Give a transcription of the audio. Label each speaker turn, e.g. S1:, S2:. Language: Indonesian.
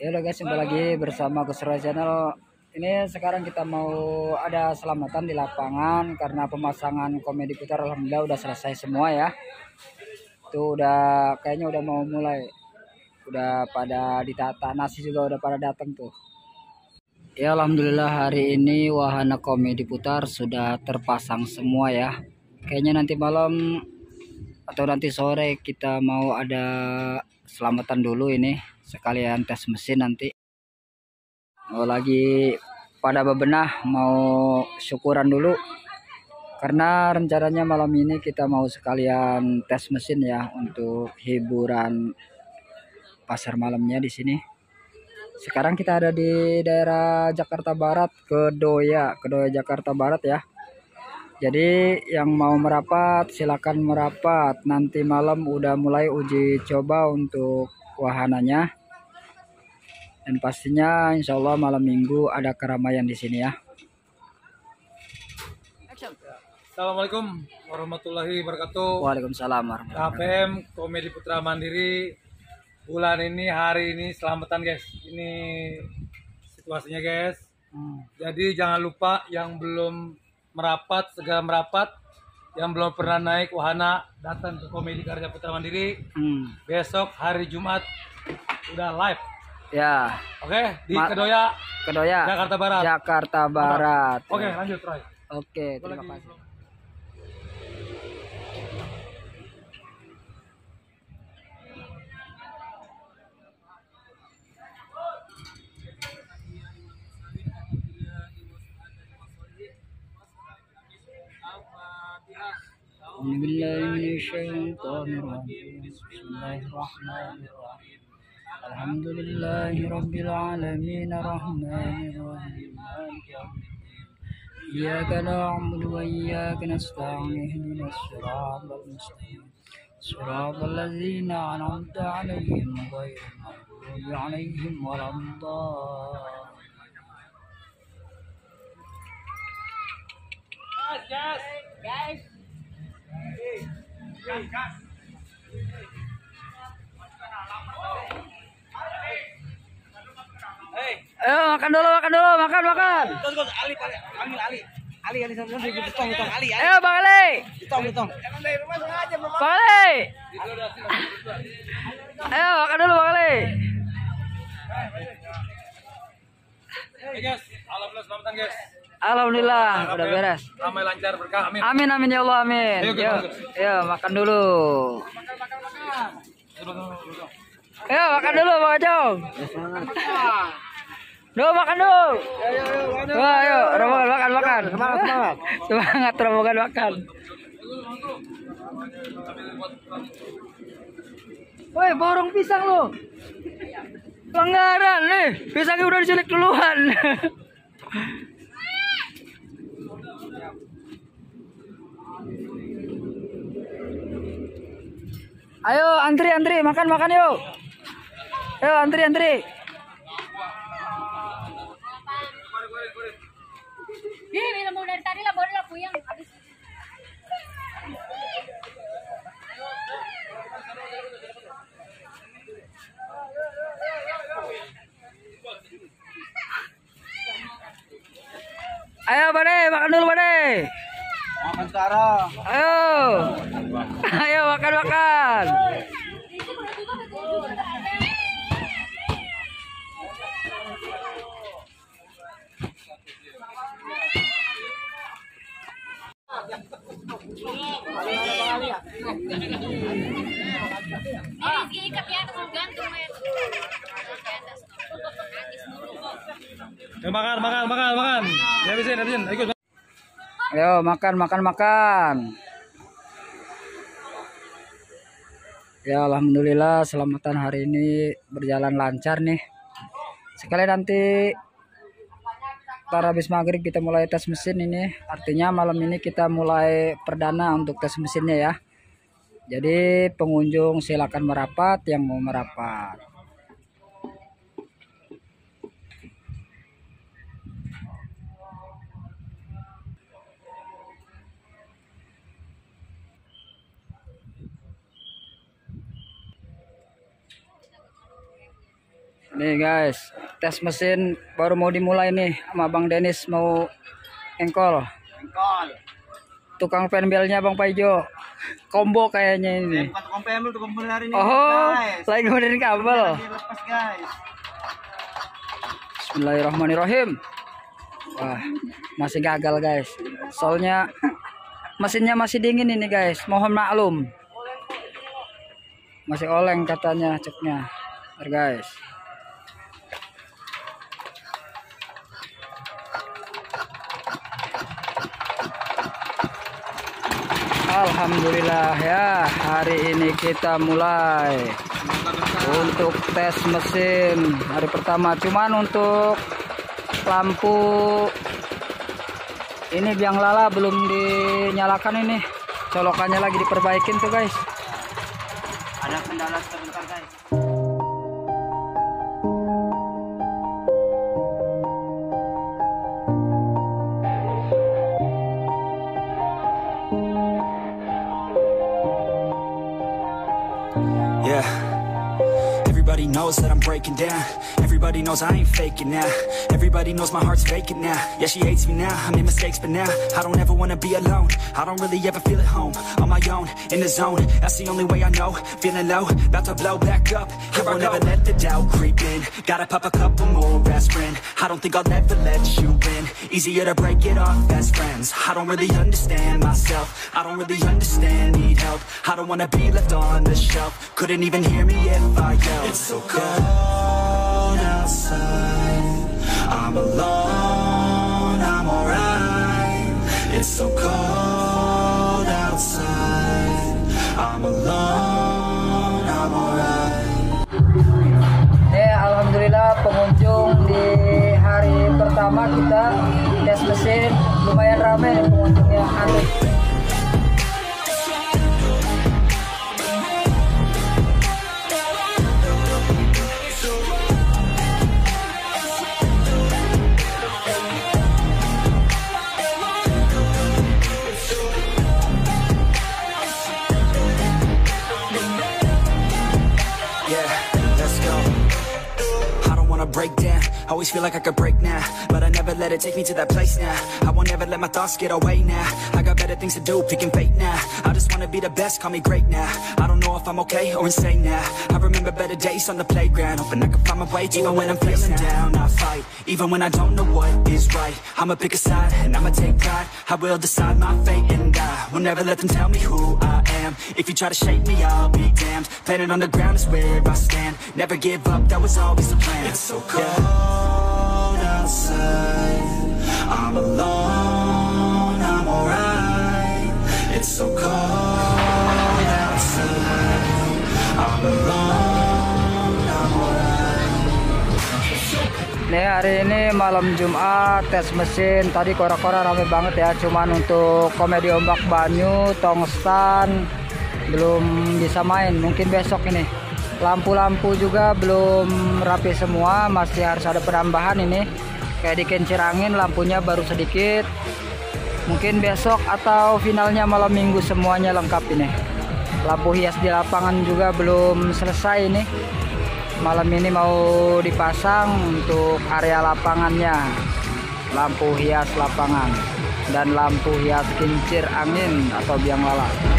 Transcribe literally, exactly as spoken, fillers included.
S1: Ya udah guys, jumpa lagi bersama Gus Roy Channel. Ini sekarang kita mau ada selamatan di lapangan karena pemasangan komedi putar alhamdulillah udah selesai semua ya. Itu udah kayaknya udah mau mulai. Udah pada ditata, nasi juga udah pada datang tuh. Ya alhamdulillah hari ini wahana komedi putar sudah terpasang semua ya. Kayaknya nanti malam atau nanti sore kita mau ada selamatan dulu ini, sekalian tes mesin nanti. Mau lagi pada bebenah, mau syukuran dulu karena rencananya malam ini kita mau sekalian tes mesin ya untuk hiburan pasar malamnya di sini. Sekarang kita ada di daerah Jakarta Barat, Kedoya, Kedoya Jakarta Barat ya. Jadi yang mau merapat silakan merapat. Nanti malam udah mulai uji coba untuk wahananya. Dan pastinya insya Allah malam minggu ada keramaian di sini ya.
S2: Assalamualaikum warahmatullahi wabarakatuh.
S1: Waalaikumsalam warahmatullahi wabarakatuh.
S2: K P M Komedi Putra Mandiri bulan ini hari ini selamatan guys. Ini situasinya guys. Hmm. Jadi jangan lupa yang belum merapat segera merapat. Yang belum pernah naik wahana datang ke Komedi Karya Putra Mandiri. Hmm. Besok hari Jumat udah live. Ya. Oke, di Ma Kedoya,
S1: Kedoya,
S2: Jakarta Barat.
S1: Jakarta Barat.
S2: Oke, lanjut Roy.
S1: Oke, terima kasih. Bismillahirrahmanirrahim. Alhamdulillahirabbil alamin arrahmanir rahim. Iyyaka na'budu wa iyyaka nasta'in ihdinas siratal mustaqim. Siratal ladzina an'amta 'alaihim ghairil maghdubi 'alaihim waladdallin. Guys, guys. Guys. Gas. Ayo makan dulu, makan dulu, makan, makan.
S2: Ali, Ali, Ali. Ali, Ali, ditong, ditong, Ali.
S1: Ayo Bang Ali.
S2: Ditong, ditong.
S1: Bang Ali. Ayo makan dulu Bang Ali.
S2: Hey guys, alhamdulillah selamatan guys.
S1: Alhamdulillah udah beres.
S2: Ramai lancar berkah, amin.
S1: Amin amin ya Allah amin.
S2: Ayo,
S1: Yuk, yuk makan dulu.
S2: Makan, makan, makan.
S1: Ayo makan dulu Bang Acong. Duh makan dulu. Wah, ayo rombongan makan makan.
S2: Semangat semangat.
S1: Semangat rombongan makan. Woi, borong pisang lo. Pelanggaran nih. Pisangnya udah dicilik duluan. Ayo antri antri makan makan yuk. Ayo antri antri.
S3: Ini minum dari tadi lah, baru lah puyeng habis.
S1: Ayo Bade, makan dulu Bade.
S2: Makan sekarang.
S1: Ayo. Ayo makan makan.
S3: Ini ikat ya, gantung ya.
S2: Ya, makan, makan, makan, makan. Ya, habisin, habisin. Ikut.
S1: Ayo makan makan makan. Ya alhamdulillah selamatan hari ini berjalan lancar nih. Sekali nanti ntar habis maghrib kita mulai tes mesin ini. Artinya malam ini kita mulai perdana untuk tes mesinnya ya. Jadi pengunjung silakan merapat yang mau merapat. Nih guys, tes mesin baru mau dimulai nih sama Bang Denis, mau engkol.
S4: Engkol.
S1: Tukang penbelnya Bang Paijo. Combo kayaknya ini.
S4: Bukan tukang penbel, tukang penbel hari ini.
S1: Oh,
S4: guys.
S1: lagi benerin kabel.
S4: Dilepas, guys.
S1: Bismillahirrahmanirrahim. Wah, masih gagal guys. Soalnya mesinnya masih dingin ini guys. Mohon maklum. Masih oleng katanya ceknya. Bentar guys. Alhamdulillah ya, hari ini kita mulai untuk tes mesin hari pertama. Cuman untuk lampu ini biang lala belum dinyalakan, ini colokannya lagi diperbaikin tuh guys.
S4: Ada kendala sebentar guys.
S5: Yeah, everybody knows that I'm breaking down. Everybody knows I ain't faking now. Everybody knows my heart's vacant now. Yeah, she hates me now, I made mistakes, but now I don't ever wanna be alone. I don't really ever feel at home, on my own, in the zone. That's the only way I know, feeling low, about to blow back up. Here I won't ever let the doubt creep in. Gotta pop a couple more aspirin. I don't think I'll ever let you in. Easier to break it off best friends. I don't really understand myself, I don't really understand, need help. I don't wanna be left on the shelf. Couldn't even hear me if I yelled. It's so cold outside, I'm alone, I'm alright. It's so cold outside, I'm alone, I'm alright.
S1: Eh, alhamdulillah pengunjung di hari pertama kita tes mesin lumayan ramai nih pengunjungnya. Aduh.
S5: Break down, always feel like I could break now, but I never let it take me to that place now. I won't ever let my thoughts get away now. I got better things to do, picking fate now. I just wanna be the best, call me great now. I don't know if I'm okay or insane now. I remember better days on the playground, hoping I can find my way. Even when I'm feeling down, I fight. Even when I don't know what is right, I'ma pick a side and I'ma take pride. I will decide my fate and I will never let them tell me who I am. If you try to shake me, I'll be damned. Planet on the ground is where I stand. Never give up, that was always the plan. It's so cold outside, I'm alone, I'm alright. It's so cold outside, I'm alone, I'm alright.
S1: Nih hari ini malam Jumat tes mesin. Tadi kora-kora rame banget ya. Cuman untuk komedi ombak banyu, tongstan belum bisa main. Mungkin besok ini. Lampu-lampu juga belum rapi semua, masih harus ada penambahan ini. Kayak di kincir angin lampunya baru sedikit. Mungkin besok atau finalnya malam minggu semuanya lengkap ini. Lampu hias di lapangan juga belum selesai ini. Malam ini mau dipasang untuk area lapangannya. Lampu hias lapangan dan lampu hias kincir angin atau biang lala.